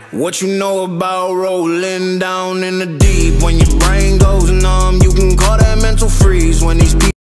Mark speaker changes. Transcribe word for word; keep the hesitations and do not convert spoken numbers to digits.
Speaker 1: What you know about rolling down in the deep? When your brain goes numb, you can call that mental freeze. When these people